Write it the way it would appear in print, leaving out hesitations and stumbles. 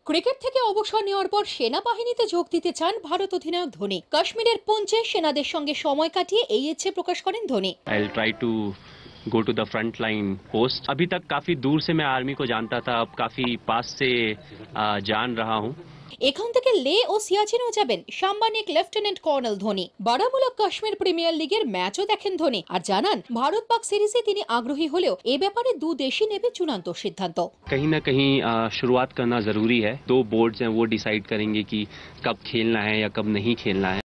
Cricket থেকে অবসর নেওয়ার পর সেনাবাহিনীতে যোগ দিতে চান ভারত অধিনায়ক ধোনি। কাশ্মীরের পুঞ্চে সেনাদের সঙ্গে সময় কাটিয়ে এই ইচ্ছে প্রকাশ করেন Dhoni. I'll try to go to the front line post. अभी तक काफी दूर से मैं आर्मी को जानता था, अब काफी पास से जान रहा हूँ। এখান থেকে লে ও সিয়াচেনও যাবেন সাম্মানিক lieutenant colonel Dhoni. Baramulla Kashmir premier লিগের ম্যাচও দেখেন ধোনি আর জানান ভারত পাক সিরিজে তিনি আগ্রহী হলেও এ ব্যাপারে দু দেশই নেবে চূড়ান্ত সিদ্ধান্ত। कहीं ना कहीं शुरुआत करना जरूरी है। दो बोर्ड्स हैं, वो डिसाइड करेंगे कि कब खेलना है या कब नहीं खेलना है।